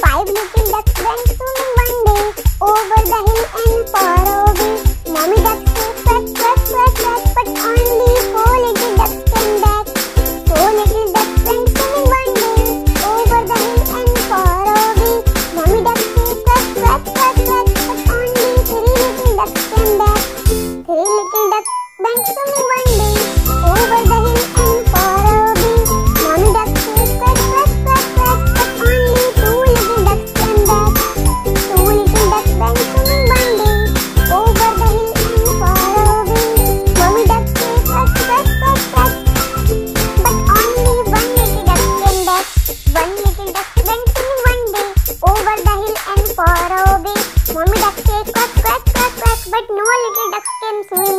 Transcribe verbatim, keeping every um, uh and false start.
Five little ducks went swimming one day over the hill and far away. Mommy duck said quack, quack, quack, quack, but only four little ducks came back. Four little ducks went swimming one day over the hill and far away. Mommy duck said quack, quack, quack, quack, but only three little ducks came back. Three little ducks went swimming one day over the hill and far away. Mommy duck said quack, quack, quack, quack, but only two little ducks came back. Two little ducks went swimming one day over the hill and far away. Mommy duck said quack, quack, quack, quack, but only one little duck came back. One little duck went swimming one day over the hill and far away. Mommy duck said quack, quack, quack, quack, but no little ducks came swimming.